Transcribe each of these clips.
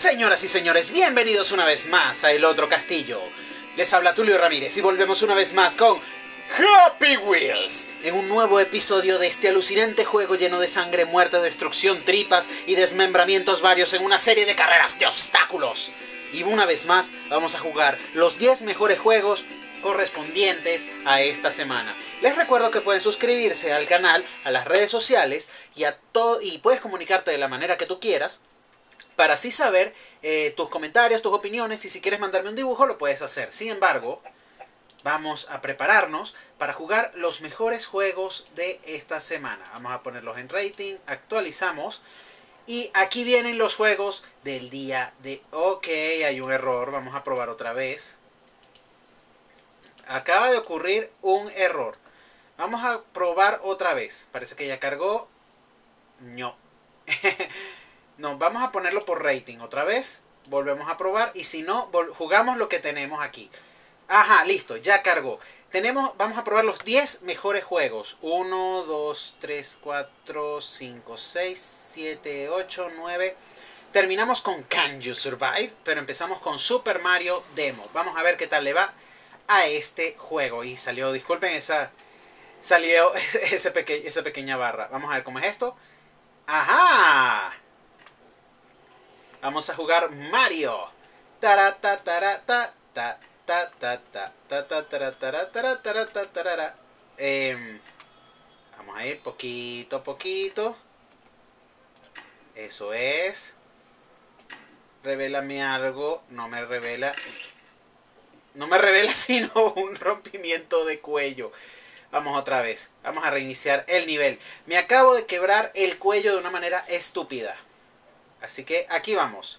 Señoras y señores, bienvenidos una vez más a El Otro Castillo. Les habla Tulio Ramírez y volvemos una vez más con Happy Wheels, en un nuevo episodio de este alucinante juego lleno de sangre, muerte, destrucción, tripas y desmembramientos varios en una serie de carreras de obstáculos. Y una vez más vamos a jugar los 10 mejores juegos correspondientes a esta semana. Les recuerdo que pueden suscribirse al canal, a las redes sociales y puedes comunicarte de la manera que tú quieras, para así saber tus comentarios, tus opiniones, y si quieres mandarme un dibujo lo puedes hacer. Sin embargo, vamos a prepararnos para jugar los mejores juegos de esta semana. Vamos a ponerlos en rating, actualizamos, y aquí vienen los juegos del día de... Ok, hay un error, vamos a probar otra vez. Acaba de ocurrir un error. Vamos a probar otra vez. Parece que ya cargó. No. No, vamos a ponerlo por rating otra vez. Volvemos a probar. Y si no, jugamos lo que tenemos aquí. Ajá, listo, ya cargó. Vamos a probar los 10 mejores juegos. 1, 2, 3, 4, 5, 6, 7, 8, 9. Terminamos con Can You Survive, pero empezamos con Super Mario Demo. Vamos a ver qué tal le va a este juego. Y salió, disculpen, salió esa pequeña barra. Vamos a ver cómo es esto. ¡Ajá! Vamos a jugar Mario. Vamos a ir poquito a poquito. Eso es. Revélame algo. No me revela. No me revela sino un rompimiento de cuello. Vamos otra vez. Vamos a reiniciar el nivel. Me acabo de quebrar el cuello de una manera estúpida. Así que aquí vamos.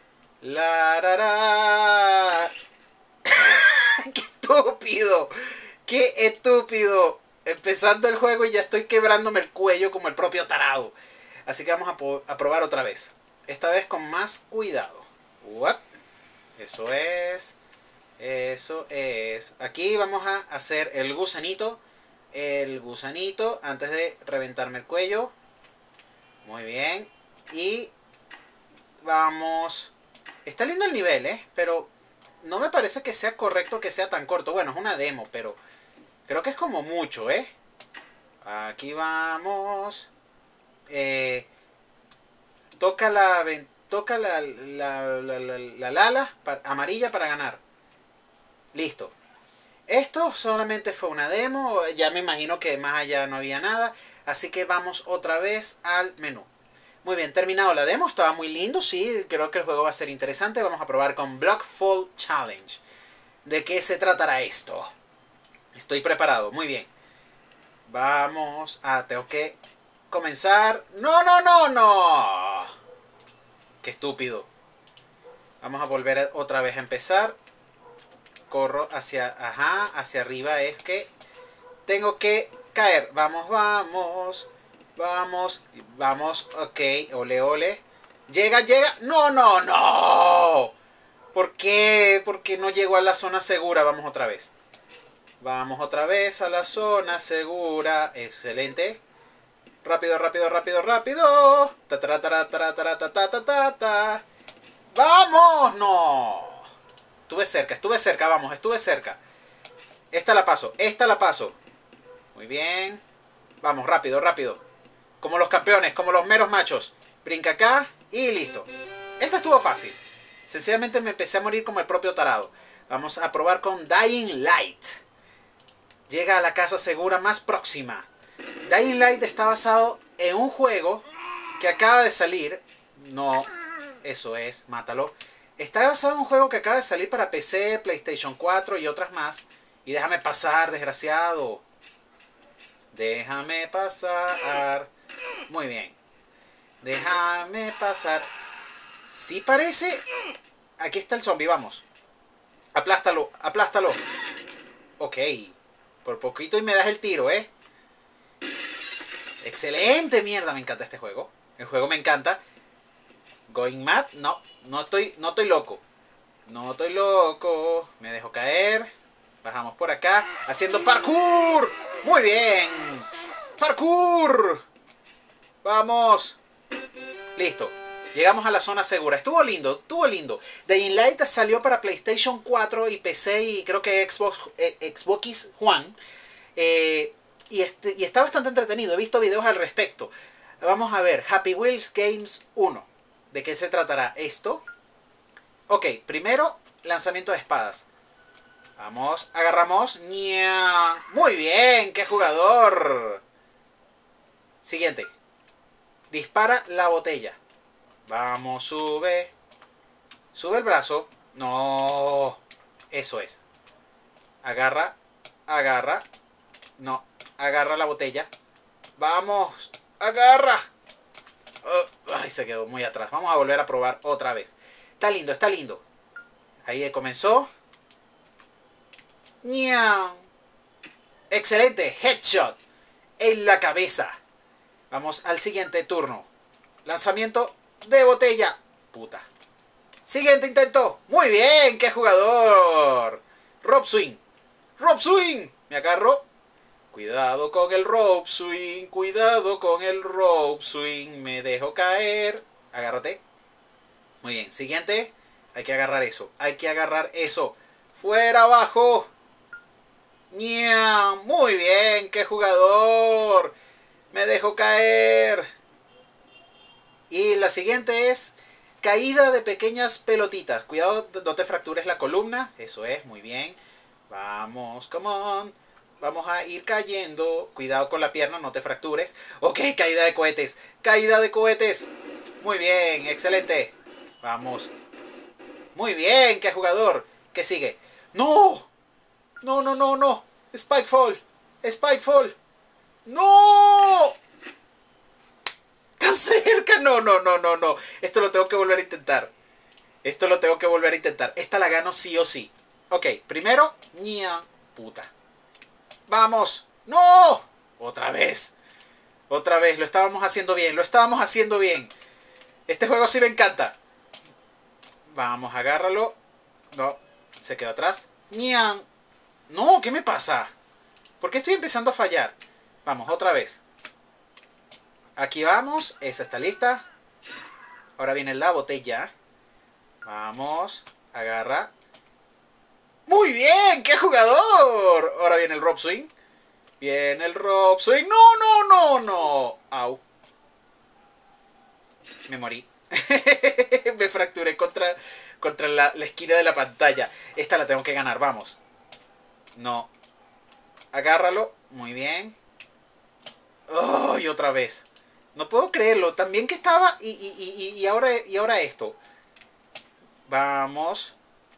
¡Qué estúpido! ¡Qué estúpido! Empezando el juego y ya estoy quebrándome el cuello como el propio tarado. Así que vamos a probar otra vez. Esta vez con más cuidado. ¡Uap! Eso es. Eso es. Aquí vamos a hacer el gusanito. El gusanito antes de reventarme el cuello. Muy bien. Y vamos. Está lindo el nivel, pero no me parece que sea correcto que sea tan corto. Bueno, es una demo, pero creo que es como mucho, Aquí vamos. Toca la lala amarilla para ganar. Listo. Esto solamente fue una demo. Ya me imagino que más allá no había nada. Así que vamos otra vez al menú. Muy bien, terminado la demo. Estaba muy lindo, sí. Creo que el juego va a ser interesante. Vamos a probar con Block Fall Challenge. ¿De qué se tratará esto? Estoy preparado. Muy bien. Vamos. Tengo que comenzar. ¡No, no, no, no! ¡Qué estúpido! Vamos a volver otra vez a empezar. Corro hacia... Ajá, hacia arriba es que tengo que caer. Vamos, vamos. Vamos, vamos. Ok, ole, ole. Llega, llega. ¡No, no, no! ¿Por qué? Porque no llego a la zona segura. Vamos otra vez. Vamos otra vez a la zona segura. Excelente. Rápido, rápido, rápido, rápido. ¡Vamos! ¡No! Estuve cerca, vamos, estuve cerca. Esta la paso, esta la paso. Muy bien. Vamos, rápido, rápido. Como los campeones, como los meros machos. Brinca acá y listo. Esta estuvo fácil. Sencillamente me empecé a morir como el propio tarado. Vamos a probar con Dying Light. Llega a la casa segura más próxima. Dying Light está basado en un juego que acaba de salir. No, eso es, mátalo. Está basado en un juego que acaba de salir para PC, PlayStation 4 y otras más. Y déjame pasar, desgraciado. Déjame pasar. Muy bien. Déjame pasar. Sí parece. Aquí está el zombie, vamos. Aplástalo, aplástalo. Ok. Por poquito y me das el tiro, Excelente, mierda, me encanta este juego. El juego me encanta. Going mad, no estoy loco. No estoy loco. Me dejo caer. Bajamos por acá. Haciendo parkour. Muy bien. Parkour. Vamos. Listo. Llegamos a la zona segura. Estuvo lindo, estuvo lindo. Dying Light salió para PlayStation 4 y PC y creo que Xbox One. Y está bastante entretenido. He visto videos al respecto. Vamos a ver. Happy Wheels Games 1. ¿De qué se tratará esto? Ok, primero lanzamiento de espadas. Vamos, agarramos. ¡Nya! Muy bien, qué jugador. Siguiente. Dispara la botella. Vamos, sube. Sube el brazo. No. Eso es. Agarra. Agarra. No. Agarra la botella. Vamos. Agarra. Ay, se quedó muy atrás. Vamos a volver a probar otra vez. Está lindo, está lindo. Ahí comenzó. ¡Nya! Excelente. Headshot. En la cabeza. Vamos al siguiente turno. Lanzamiento de botella. Puta. Siguiente intento. Muy bien. ¡Qué jugador! Rope swing. Rope swing. Me agarro. Cuidado con el rope swing. Cuidado con el rope swing. Me dejo caer. Agárrate. Muy bien. Siguiente. Hay que agarrar eso. Hay que agarrar eso. Fuera abajo. ¡Nya! Muy bien. ¡Qué jugador! Me dejo caer. Y la siguiente es caída de pequeñas pelotitas. Cuidado, no te fractures la columna. Eso es, muy bien. Vamos, come on. Vamos a ir cayendo. Cuidado con la pierna, no te fractures. Ok, caída de cohetes. Caída de cohetes. Muy bien, excelente. Vamos. Muy bien, qué jugador. ¿Qué sigue? ¡No! No, no, no, no. Spikefall. Spikefall. ¡No! ¡Tan cerca! No, no, no, no, no. Esto lo tengo que volver a intentar. Esto lo tengo que volver a intentar. Esta la gano sí o sí. Ok, primero. ¡Nya! Puta. ¡Vamos! ¡No! Otra vez. Otra vez. Lo estábamos haciendo bien. Lo estábamos haciendo bien. Este juego sí me encanta. Vamos, agárralo. No. Se quedó atrás. ¡Nya! No, ¿qué me pasa? ¿Por qué estoy empezando a fallar? Vamos, otra vez. Aquí vamos. Esa está lista. Ahora viene la botella. Vamos. Agarra. ¡Muy bien! ¡Qué jugador! Ahora viene el rope swing. Viene el rope swing. ¡No, no, no, no! ¡Au! Me morí. Me fracturé contra la esquina de la pantalla. Esta la tengo que ganar. Vamos. No. Agárralo. Muy bien. ¡Oh! Y otra vez. No puedo creerlo. También que estaba y ahora esto. Vamos.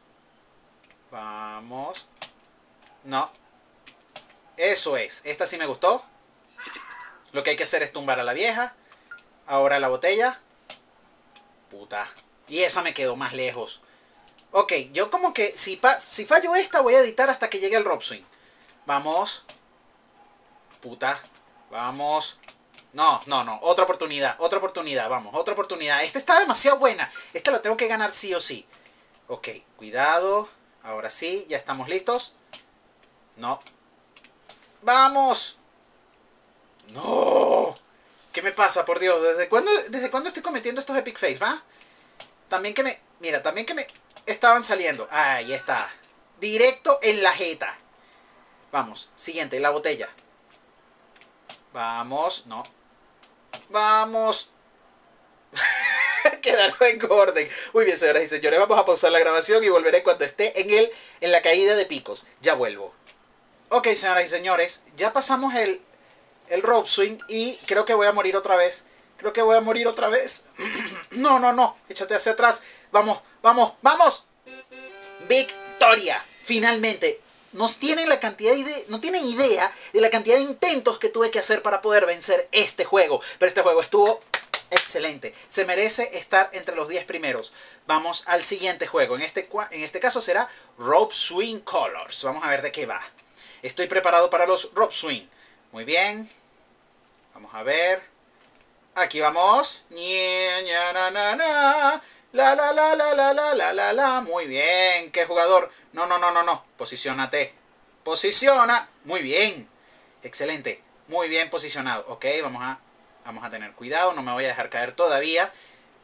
Vamos. No. Eso es. Esta sí me gustó. Lo que hay que hacer es tumbar a la vieja. Ahora la botella. Puta. Y esa me quedó más lejos. Ok, yo como que si fallo esta voy a editar hasta que llegue el rope swing. Vamos. Puta. Vamos. No, no, no. Otra oportunidad. Otra oportunidad. Vamos. Otra oportunidad. Esta está demasiado buena. Esta la tengo que ganar sí o sí. Ok. Cuidado. Ahora sí. Ya estamos listos. No. ¡Vamos! ¡No! ¿Qué me pasa, por Dios? ¿Desde cuándo estoy cometiendo estos epic fails, va? También que me... Mira, también que me estaban saliendo. Ahí está. Directo en la jeta. Vamos. Siguiente. La botella. Vamos. No. Vamos. Quedaron en orden. Muy bien, señoras y señores. Vamos a pausar la grabación y volveré cuando esté en la caída de picos. Ya vuelvo. Ok, señoras y señores. Ya pasamos el rope swing y creo que voy a morir otra vez. Creo que voy a morir otra vez. No, no, no. Échate hacia atrás. Vamos, vamos, vamos. Victoria. Finalmente. No tienen idea de la cantidad de intentos que tuve que hacer para poder vencer este juego. Pero este juego estuvo excelente. Se merece estar entre los 10 primeros. Vamos al siguiente juego. En este caso será Rope Swing Colors. Vamos a ver de qué va. Estoy preparado para los Rope Swing. Muy bien. Vamos a ver. Aquí vamos. La la la la la la la la la. Muy bien. ¿Qué jugador? No, no, no, no, no. Posiciónate. Posiciona. Muy bien. Excelente. Muy bien posicionado. Ok, vamos a tener cuidado. No me voy a dejar caer todavía.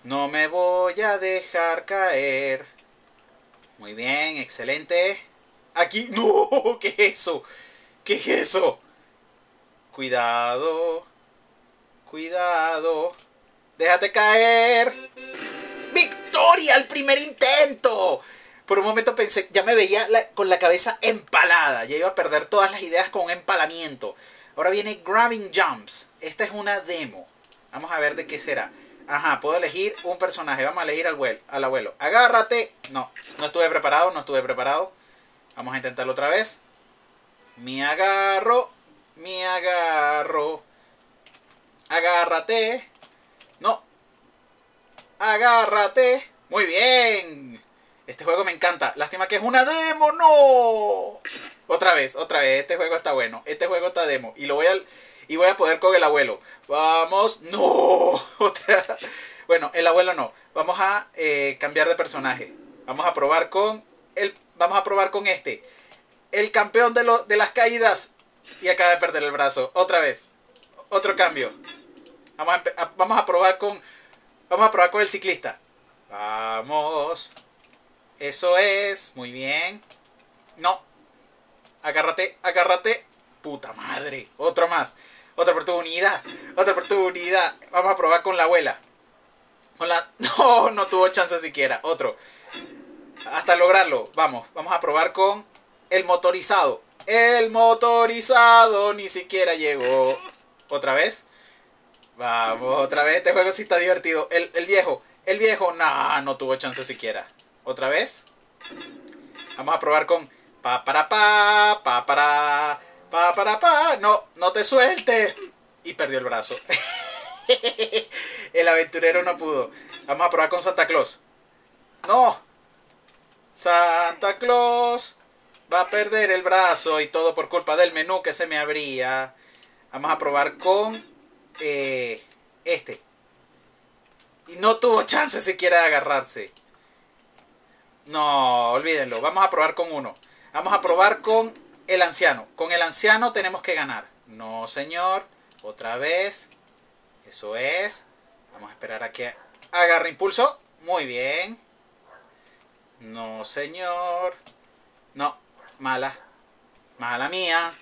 No me voy a dejar caer. Muy bien, excelente. Aquí. ¡No! ¿Qué es eso? ¿Qué es eso? Cuidado. Cuidado. Déjate caer. ¡Victoria al primer intento! Por un momento pensé, ya me veía con la cabeza empalada. Ya iba a perder todas las ideas con un empalamiento. Ahora viene Grabbing Jumps. Esta es una demo. Vamos a ver de qué será. Ajá, puedo elegir un personaje. Vamos a elegir al abuelo. ¡Agárrate! No, no estuve preparado, no estuve preparado. Vamos a intentarlo otra vez. Me agarro. Me agarro. Agárrate. No. Agárrate. Muy bien. Este juego me encanta. Lástima que es una demo. ¡No! Otra vez, otra vez. Este juego está bueno. Este juego está demo. Y voy a poder con el abuelo. Vamos. ¡No! Otra. Bueno, el abuelo no. Vamos a cambiar de personaje. Vamos a probar con este. El campeón de las caídas. Y acaba de perder el brazo. Otra vez. Otro cambio. Vamos a probar con el ciclista. Vamos. Eso es. Muy bien. No. Agárrate, agárrate. Puta madre. Otro más. Otra oportunidad. Otra oportunidad. Vamos a probar con la abuela. No, no tuvo chance siquiera. Otro. Hasta lograrlo. Vamos a probar con el motorizado. El motorizado ni siquiera llegó. Otra vez. Vamos, otra vez. Este juego sí está divertido. El viejo. El viejo. No tuvo chance siquiera. Otra vez. Vamos a probar con pa para pa para pa. No te sueltes. Y perdió el brazo. El aventurero no pudo. Vamos a probar con Santa Claus. No. Santa Claus va a perder el brazo y todo por culpa del menú que se me abría. Vamos a probar con este. Y no tuvo chance siquiera de agarrarse. No, olvídenlo. Vamos a probar con uno. Vamos a probar con el anciano. Con el anciano tenemos que ganar. No, señor. Otra vez. Eso es. Vamos a esperar a que agarre impulso. Muy bien. No, señor. No, mala. Mala mía.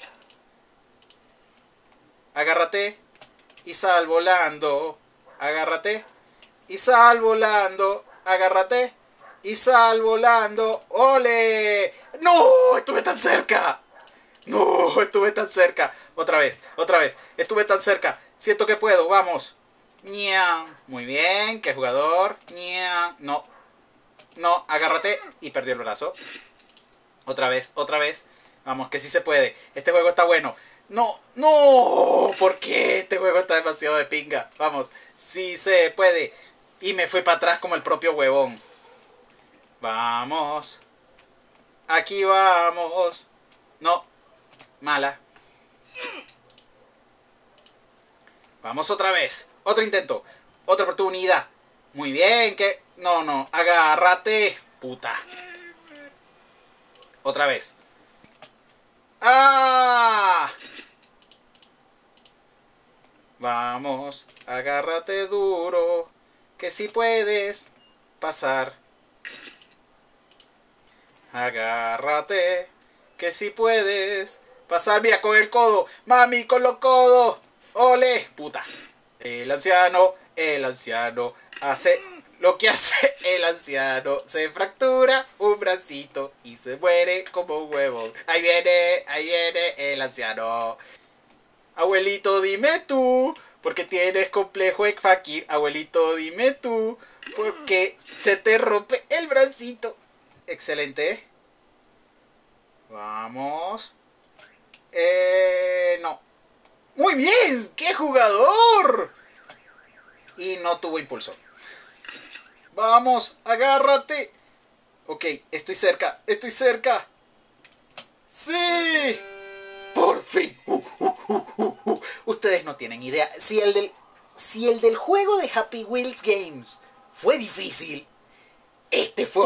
Agárrate. Y sal volando. Agárrate. Y sal volando. Agárrate. Y sal volando. ¡Ole! ¡No! Estuve tan cerca. No, estuve tan cerca. Otra vez, otra vez. Estuve tan cerca. Siento que puedo. Vamos. ¡Niam! Muy bien. ¿Qué jugador? ¡Niam! No. No, agárrate. Y perdió el brazo. Otra vez, otra vez. Vamos, que sí se puede. Este juego está bueno. No, no. ¿Por qué? Este juego está demasiado de pinga. Vamos, sí se puede. Y me fui para atrás como el propio huevón. Vamos. Aquí vamos. No. Mala. Vamos otra vez. Otro intento. Otra oportunidad. Muy bien. Que no. Agárrate. Puta. Otra vez. ¡Ah! Vamos. Agárrate duro. Que si puedes pasar. Agárrate, que si puedes pasar. Mira, con el codo. Mami, con los codos. Ole, puta. El anciano hace lo que hace el anciano. Se fractura un bracito y se muere como un huevo. Ahí viene el anciano. Abuelito, dime tú, ¿por qué tienes complejo de fakir? Abuelito, dime tú, ¿por qué se te rompe el bracito? Excelente. Vamos. No. Muy bien. ¡Qué jugador! Y no tuvo impulso. Vamos. Agárrate. Ok. Estoy cerca. Estoy cerca. ¡Sí! Por fin. Ustedes no tienen idea. Si el del juego de Happy Wheels Games fue difícil, este fue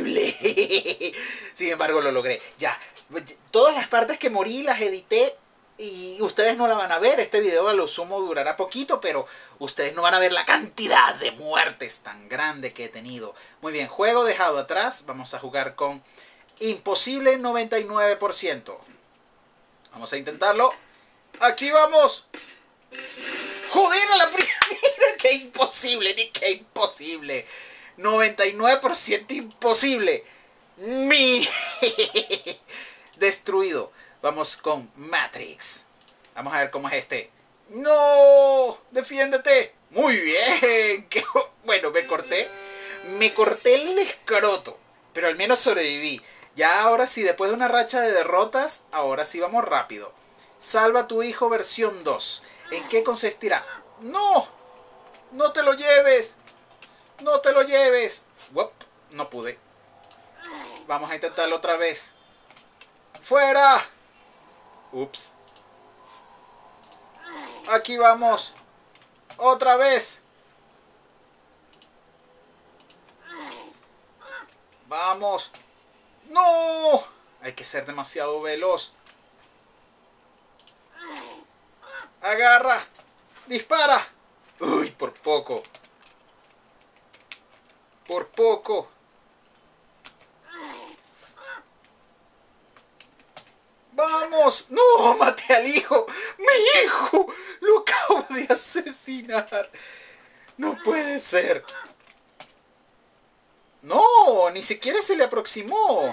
horrible. Sin embargo, lo logré. Ya. Todas las partes que morí las edité Y ustedes no la van a ver, este video a lo sumo durará poquito, pero ustedes no van a ver la cantidad de muertes tan grande que he tenido. Muy bien, juego dejado atrás, vamos a jugar con imposible 99%. Vamos a intentarlo. ¡Aquí vamos! ¡Joder, a la primera! ¡Qué imposible, ni qué imposible! 99% imposible. Destruido. Vamos con Matrix. Vamos a ver cómo es este. ¡No! ¡Defiéndete! ¡Muy bien! Bueno, me corté. Me corté el escroto. Pero al menos sobreviví. Ya ahora sí, después de una racha de derrotas, ahora sí vamos rápido. Salva a tu hijo versión 2. ¿En qué consistirá? ¡No! ¡No te lo lleves! ¡No te lo lleves! Uop, no pude. Vamos a intentarlo otra vez. ¡Fuera! Ups. Aquí vamos. Otra vez. Vamos. ¡No! Hay que ser demasiado veloz. Agarra. Dispara. Uy, por poco. Por poco. ¡Vamos! ¡No! ¡Maté al hijo! ¡Mi hijo! ¡Lo acabo de asesinar! ¡No puede ser! ¡No! Ni siquiera se le aproximó.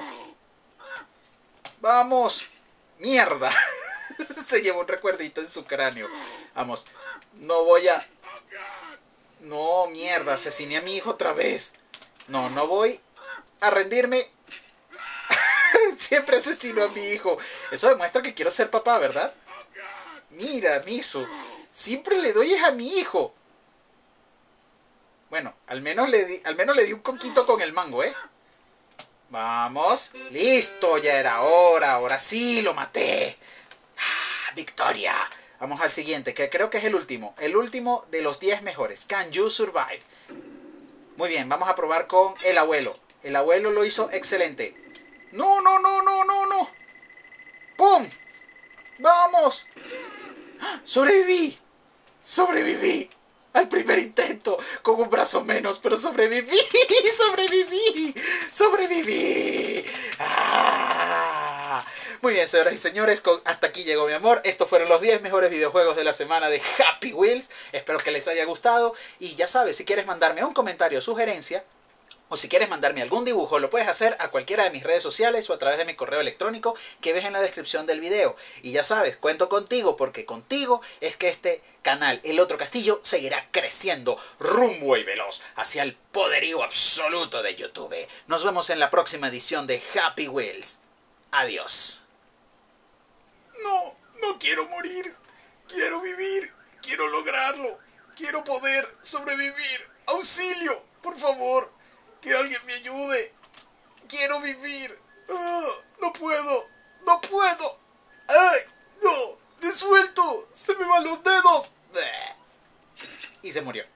¡Vamos! ¡Mierda! Se llevó un recuerdito en su cráneo. Vamos. No voy a... No, mierda. Asesiné a mi hijo otra vez. No, no voy a rendirme. Siempre asesino a mi hijo. Eso demuestra que quiero ser papá, ¿verdad? Mira, Misu. Siempre le doy a mi hijo. Bueno, al menos le di un coquito con el mango, ¿eh? Vamos. Listo, ya era hora. Ahora sí, lo maté. ¡Ah, victoria! Vamos al siguiente, que creo que es el último. El último de los 10 mejores. Can you survive? Muy bien, vamos a probar con el abuelo. El abuelo lo hizo excelente. ¡No, no, no, no, no, no! ¡Pum! ¡Vamos! ¡Ah! ¡Sobreviví! ¡Sobreviví! Al primer intento, con un brazo menos, pero sobreviví, sobreviví, sobreviví. ¡Ah! Muy bien, señoras y señores, hasta aquí llegó mi amor. Estos fueron los 10 mejores videojuegos de la semana de Happy Wheels. Espero que les haya gustado. Y ya sabes, si quieres mandarme un comentario o sugerencia, o si quieres mandarme algún dibujo, lo puedes hacer a cualquiera de mis redes sociales o a través de mi correo electrónico que ves en la descripción del video. Y ya sabes, cuento contigo porque contigo es que este canal, El Otro Castillo, seguirá creciendo rumbo y veloz hacia el poderío absoluto de YouTube. Nos vemos en la próxima edición de Happy Wheels. Adiós. No, no quiero morir. Quiero vivir. Quiero lograrlo. Quiero poder sobrevivir. ¡Auxilio! Por favor. Que alguien me ayude. Quiero vivir. No puedo. No puedo. ¡Ay! No. ¡Desuelto! ¡Se me van los dedos! Y se murió.